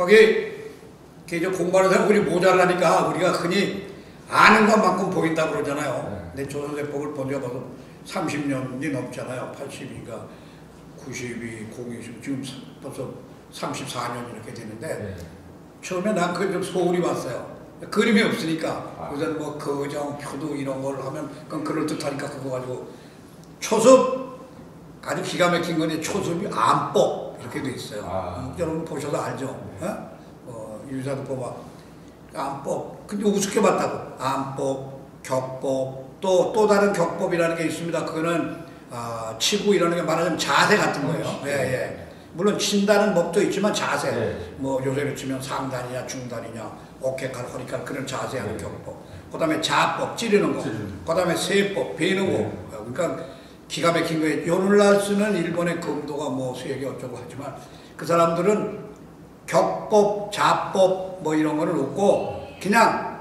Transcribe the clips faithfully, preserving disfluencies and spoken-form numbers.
거기 이제 공부하는 사람들이 모자라니까 우리가 흔히 아는 것만큼 보인다고 그러잖아요. 네. 근데 조선세법을 본 지가 벌써 삼십 년이 넘잖아요. 팔십인가 구십이, 공이십, 지금 벌써 삼십사 년 이렇게 되는데 네. 처음에 난 그게 좀 소홀히 봤어요. 그림이 없으니까 아. 우선 뭐 거정, 표도 이런 걸 하면 그건 그럴듯하니까 그거 가지고 초습 아주 기가 막힌 거니 초습이 안법 이렇게 돼 있어요. 아. 여러분 보셔도 알죠. 네. 어? 어, 유사도 보면 안법 근데 우습게 봤다고 안법, 격법 또 또 다른 격법이라는 게 있습니다. 그거는 아, 치고 이러는 게 말하자면 자세 같은 거예요. 예, 예. 물론 친다는 법도 있지만 자세 네. 뭐 요새로 치면 상단이냐 중단이냐 어깨칼 허리칼 그런 자세하는 네. 격법 그 다음에 자법 찌르는 거 그 다음에 세법 베는 네. 거 그러니까 기가 막힌 거예요. 오늘날 쓰는 일본의 검도가 뭐 수액이 어쩌고 하지만 그 사람들은 격법 자법 뭐 이런 거는 없고 그냥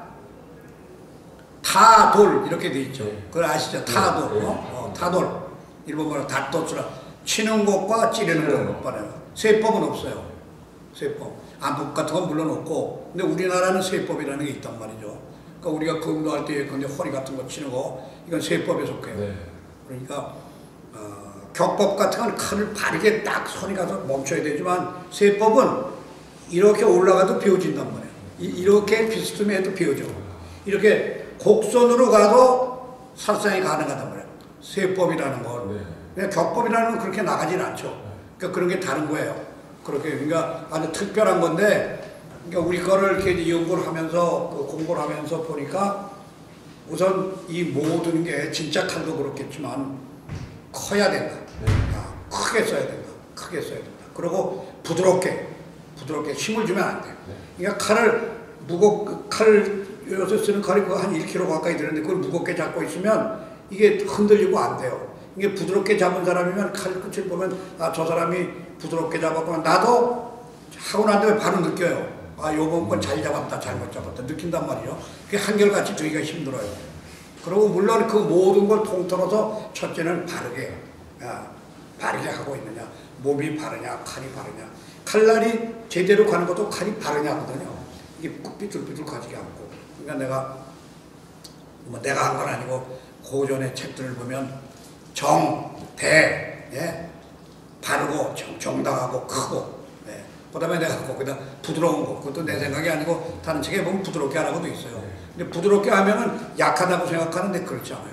타돌 이렇게 돼 있죠. 그걸 아시죠? 타돌 네. 어? 어, 타돌 일본말로 다또츠라 치는 것과 찌르는 것 말해요. 세법은 없어요. 세법. 안법 같은 건 물론 없고 근데 우리나라는 세법이라는 게 있단 말이죠. 그러니까 우리가 검도할 때 근데 허리 같은 거 치는 거 이건 세법에 속해요. 네. 그러니까 어, 격법 같은 건 칼을 바르게 딱 손이 가서 멈춰야 되지만 세법은 이렇게 올라가도 비워진단 말이에요. 이, 이렇게 비스듬히 해도 비워져. 이렇게 곡선으로 가도 살상이 가능하단 말이에요. 세법이라는 건. 네. 그냥 격법이라는 건 그렇게 나가진 않죠. 그러니까 그런 게 다른 거예요. 그렇게 그러니까 아주 특별한 건데, 그러니까 우리 거를 이렇게 연구를 하면서 그 공부를 하면서 보니까 우선 이 모든 게 진짜 칼도 그렇겠지만 커야 된다. 네. 아, 크게 써야 된다. 크게 써야 된다. 그리고 부드럽게 부드럽게 힘을 주면 안 돼. 네. 그러니까 칼을 무겁 칼을 요새 쓰는 칼이 한 일 킬로그램 가까이 되는데 그걸 무겁게 잡고 있으면 이게 흔들리고 안 돼요. 이게 부드럽게 잡은 사람이면 칼 끝을 보면 아, 저 사람이 부드럽게 잡았구나. 나도 하고 난 다음에 바로 느껴요. 아, 요번 건 잘 잡았다, 잘못 잡았다. 느낀단 말이에요. 그게 한결같이 되기가 힘들어요. 그리고 물론 그 모든 걸 통틀어서 첫째는 바르게, 아, 바르게 하고 있느냐. 몸이 바르냐, 칼이 바르냐. 칼날이 제대로 가는 것도 칼이 바르냐거든요. 이게 삐뚤삐뚤 가지게 않고. 그러니까 내가, 뭐 내가 한 건 아니고 고전의 책들을 보면 정, 대, 예? 바르고 정, 정당하고 크고 예. 그 다음에 내가 거기다 부드러운 거 그것도 내 생각이 아니고 다른 책에 보면 부드럽게 하라고도 있어요. 근데 부드럽게 하면은 약하다고 생각하는데 그렇지 않아요.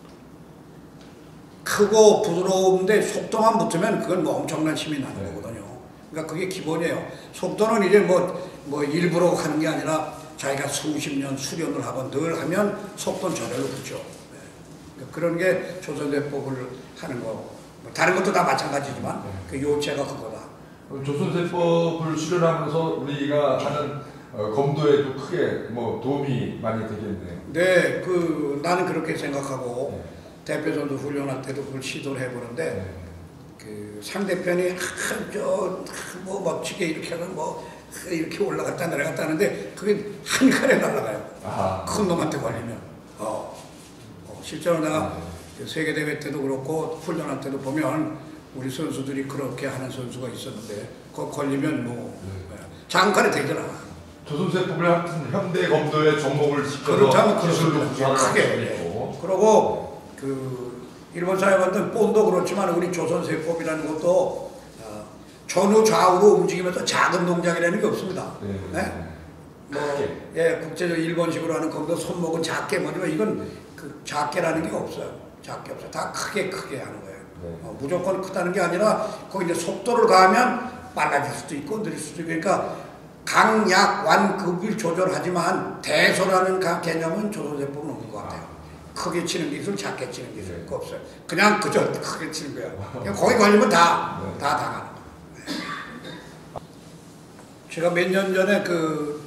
크고 부드러운데 속도만 붙으면 그건 뭐 엄청난 힘이 나는 거거든요. 그러니까 그게 기본이에요. 속도는 이제 뭐, 뭐 일부러 하는 게 아니라 자기가 수십 년 수련을 하고 늘 하면 속도는 저절로 붙죠. 그런 게 조선세법을 하는 거. 다른 것도 다 마찬가지지만 네. 그 요체가 그거다. 조선세법을 수련하면서 우리가 하는 어, 검도에도 크게 뭐 도움이 많이 되겠네요. 네, 그 나는 그렇게 생각하고 네. 대표선수 훈련할 때도 그걸 시도를 해보는데 네. 그 상대편이 저뭐 멋지게 이렇게 하면 뭐 이렇게 올라갔다 내려갔다 하는데 그게 한 칼에 날아가요. 아. 큰 놈한테 걸리면. 어. 실제로 내가 네. 세계대회 때도 그렇고 훈련할 때도 보면 우리 선수들이 그렇게 하는 선수가 있었는데 그거 걸리면 뭐 네. 장칼이 되더라. 조선세법을 같은 현대 검도의 접목을 시켜서 그렇다면 기술도 크게 그리고 그 일본 사회관들 본도 그렇지만 우리 조선세법이라는 것도 어, 전후 좌우로 움직이면서 작은 동작이라는 게 없습니다. 네. 네? 뭐, 예, 국제적 일본식으로 하는 검도 손목은 작게 뭐지만 이건 그 작게라는 게 없어요. 작게 없어요. 다 크게 크게 하는 거예요. 네. 어, 무조건 크다는 게 아니라 거기 이제 속도를 가하면 빨라질 수도 있고 느릴 수도 있고 그러니까 강약 완급을 조절하지만 대소라는 개념은 조선세법은 없는 것 같아요. 크게 치는 기술, 작게 치는 기술 그거 없어요. 그냥 그저 크게 치는 거예요. 그냥 거기 걸리면 다, 네. 다 당하는 거예요. 네. 제가 몇 년 전에 그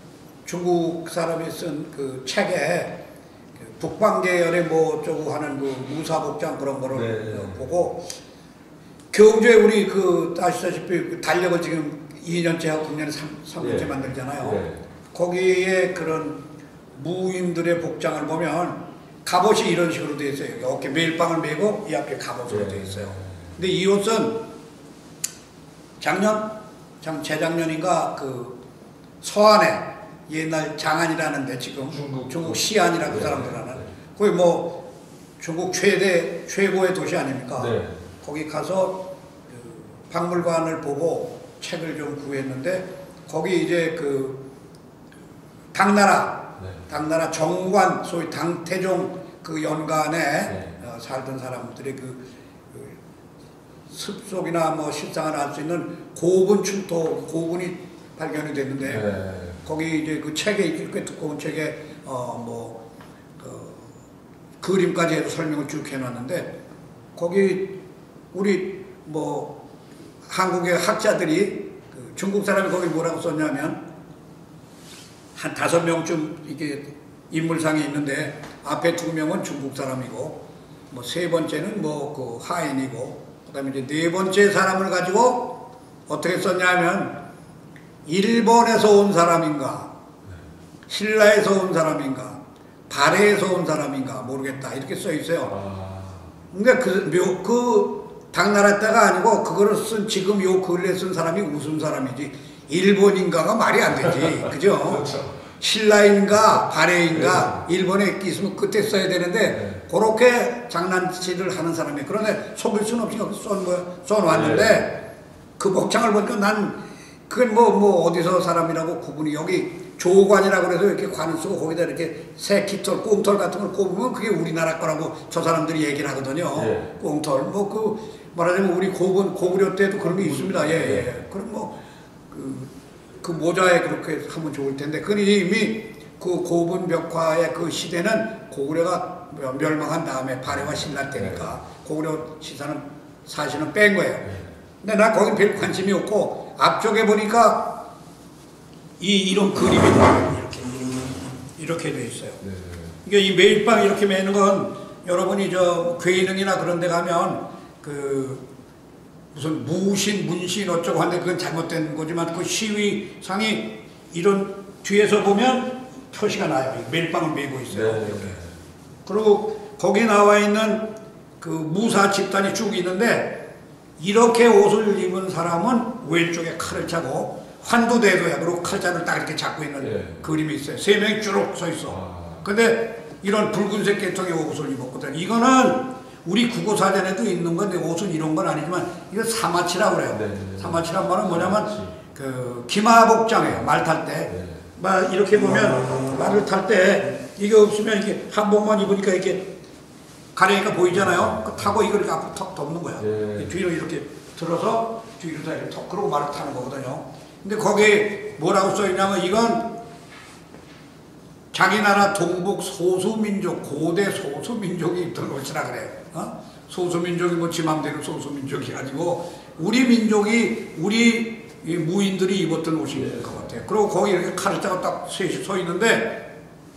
중국 사람이 쓴 그 책에 북방 계열의 뭐 어쩌고 하는 그 무사복장 그런 거를 네. 보고 경주에 우리 그 아시다시피 그 달력을 지금 이 년째 하고 금년에 삼 년째 네. 만들잖아요. 네. 거기에 그런 무인들의 복장을 보면 갑옷이 이런 식으로 되어 있어요. 어깨 매일방을 메고 이 앞에 갑옷으로 네. 되어 있어요. 근데 이 옷은 작년, 장 재작년인가 그 서안에 옛날 장안이라는데 지금 중국, 중국 시안이라고 그 네, 사람들 하는 네. 거기 뭐 중국 최대 최고의 도시 아닙니까? 네. 거기 가서 그 박물관을 보고 책을 좀 구했는데 거기 이제 그 당나라 네. 당나라 정관 소위 당태종 그 연간에 네. 어, 살던 사람들의 그, 그 습속이나 뭐 실상을 알 수 있는 고분 출토 고분이 발견이 됐는데 네. 거기 이제 그 책에 이렇게 두꺼운 책에 어뭐 그 그림까지 해서 설명을 쭉 해놨는데 거기 우리 뭐 한국의 학자들이 그 중국 사람이 거기 뭐라고 썼냐면 한 다섯 명쯤 이게 인물상이 있는데 앞에 두 명은 중국 사람이고 뭐 세 번째는 뭐 그 하인이고 그다음에 이제 네 번째 사람을 가지고 어떻게 썼냐면 일본에서 온 사람인가 신라에서 온 사람인가 발해에서 온 사람인가 모르겠다 이렇게 써 있어요. 아. 근데 그, 묘, 그 당나라 때가 아니고 그거를 쓴 지금 요 글에 쓴 사람이 무슨 사람이지 일본인가가 말이 안 되지 그죠? 그렇죠. 신라인가 발해인가 네. 일본에 있으면 그때 써야 되는데 네. 그렇게 장난치를 하는 사람이 그런데 속일 수는 없이 써, 써놨는데 네. 그 복장을 보니까 난 그건 뭐, 뭐 어디서 사람이라고 구분이 여기 조관이라고 그래서 이렇게 관을 쓰고 거기다 이렇게 새깃털, 꽁털 같은 걸 꼽으면 그게 우리나라 거라고 저 사람들이 얘기를 하거든요. 네. 꽁털. 뭐 그 말하자면 우리 고분, 고구려 때도 그런 게 있습니다. 예, 예. 그럼 뭐 그, 그 모자에 그렇게 하면 좋을 텐데 그건 이미 그 고분 벽화의 그 시대는 고구려가 멸망한 다음에 발해와 신라 때니까 고구려 시사는 사실은 뺀 거예요. 근데 난 거기 별 관심이 없고 앞쪽에 보니까 이 이런 그림이 이렇게 이렇게 돼 있어요. 네. 이게 이 매일빵 이렇게 매는 건 여러분이 저 괴능이나 그런 데 가면 그 무슨 무신 문신 어쩌고 하는데 그건 잘못된 거지만 그 시위상이 이런 뒤에서 보면 표시가 나요. 매일빵을 메고 있어요. 네. 이렇게. 그리고 거기 나와 있는 그 무사 집단이 쭉 있는데 이렇게 옷을 입은 사람은 왼쪽에 칼을 차고 환두대도야 그리고 칼자를 딱 이렇게 잡고 있는 예. 그림이 있어요. 세 명이 쭉 서 있어. 아. 근데 이런 붉은색 계통의 옷을 입었거든. 이거는 우리 국어사전에도 있는 건데 옷은 이런 건 아니지만 이거 사마치라고 그래요. 네. 사마치란 말은 뭐냐면 그 기마복장이에요. 말 탈 때. 네. 말 이렇게 보면 말을 탈 때 이게 없으면 이게 한복만 입으니까 이렇게 가려니까 보이잖아요. 그 타고 이걸 앞으로 턱 덮는 거야. 예. 뒤로 이렇게 들어서 뒤로 다 이렇게 턱 그러고 말을 타는 거거든요. 근데 거기에 뭐라고 써 있냐면 이건 자기 나라 동북 소수민족, 고대 소수민족이 입던 옷이라 그래. 어? 소수민족이 뭐 지 맘대로 소수민족이 아니고 우리 민족이 우리 이 무인들이 입었던 옷인 것 같아요. 그리고 거기 이렇게 칼을 짜고 딱 셋이 서 있는데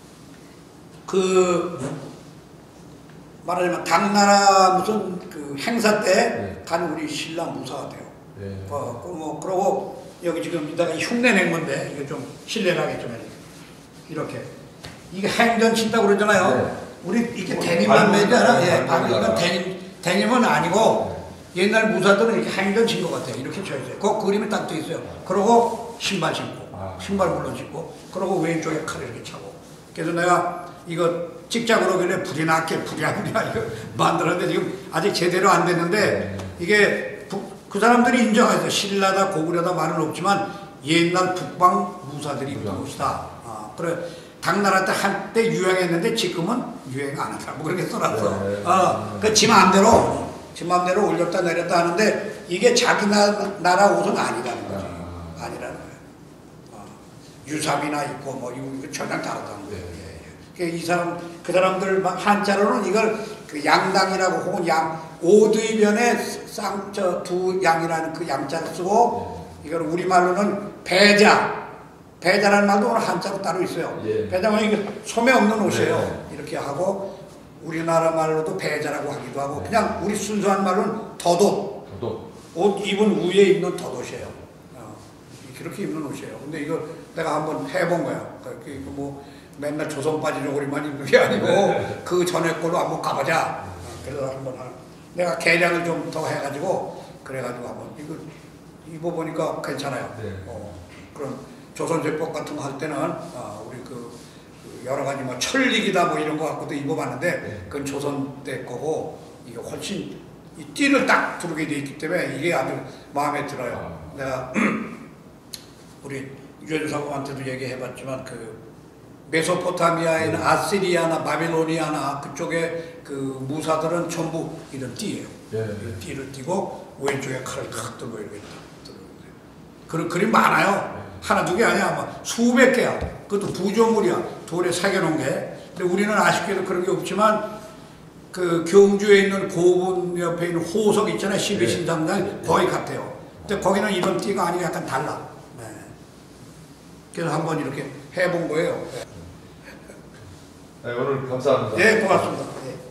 그 말하자면 당나라 무슨 그 행사 때 간 우리 신랑 무사 같아요. 네. 어, 그 뭐 그러고 여기 지금 이따가 흉내 낸 건데 이거 좀 실례하게 좀 해주세요. 이렇게 이게 행전 친다고 그러잖아요. 네. 우리 이렇게 데님만 매잖아. 예, 발목, 이건 데님 데님은 아니고 옛날 무사들은 이렇게 행전 친 것 같아요. 이렇게 쳐 있어요. 그 그림이 딱 돼 있어요. 그러고 신발 신고, 아. 신발 물론 신고, 그러고 왼쪽에 칼을 이렇게 차고. 그래서 내가 이거 찍자 그러길래 불이 났게 불이 아니라 이거 만들었는데 지금 아직 제대로 안 됐는데 네. 이게 부, 그 사람들이 인정해서 신라다 고구려다 말은 없지만 옛날 북방 무사들이 입던 옷이다. 아, 그래 당나라 때 한때 유행했는데 지금은 유행 안 하더라. 뭐 그렇게 써놨어. 네. 어, 그 지 마음대로 지 마음대로 올렸다 내렸다 하는데 이게 자기 나, 나라 옷은 아니라는 거지. 아. 아니라는 거야. 어, 유사비나 있고 뭐 이거 전혀 다르다는 거예요. 예, 예. 이 사람 그 사람들 한자로는 이걸 그 양당이라고 혹은 양 오두이변에 쌍저 두 양이라는 그 양자를 쓰고 네. 이걸 우리 말로는 배자 배자라는 말도 오늘 한자로 따로 있어요. 예. 배자는 이게 소매 없는 옷이에요. 네. 이렇게 하고 우리나라 말로도 배자라고 하기도 하고 네. 그냥 우리 순수한 말로는 덧옷. 덧옷. 옷 입은 위에 입는 덧옷이에요. 어, 그렇게 입는 옷이에요. 근데 이거 내가 한번 해본 거야. 그러니까 뭐 맨날 조선 바지 저고리만 입는 게 아니고 네. 그 전에 걸로 한번 가보자. 어, 그래서 한번 내가 개량을 좀 더 해가지고 그래가지고 한번 이거 입어보니까 괜찮아요. 네. 어, 그럼 조선제법 같은 거 할 때는 아, 우리 그, 그 여러 가지 뭐 철릭이다 뭐 이런 거 갖고도 입어봤는데 네. 그건 조선 때 거고 이게 훨씬 이 띠를 딱 두르게 돼 있기 때문에 이게 아주 마음에 들어요. 아. 내가 우리 유엔 사범한테도 얘기해봤지만 그 메소포타미아에 있는 아시리아나 바빌로니아나 그쪽에 그 무사들은 전부 이런 띠예요. 예. 이 띠를 띠고 왼쪽에 칼을 탁 들고 이렇게 들고 그런 그림 많아요. 하나 두 개 아니야, 막 수백 개야. 그것도 부조물이야. 돌에 새겨놓은 게. 근데 우리는 아쉽게도 그런 게 없지만 그 경주에 있는 고분 옆에 있는 호석 있잖아요. 십이신당당 거의 같아요. 근데 거기는 이런 띠가 아니고 약간 달라. 네. 그래서 한번 이렇게 해본 거예요. 네, 오늘 감사합니다. 예, 고맙습니다. 예.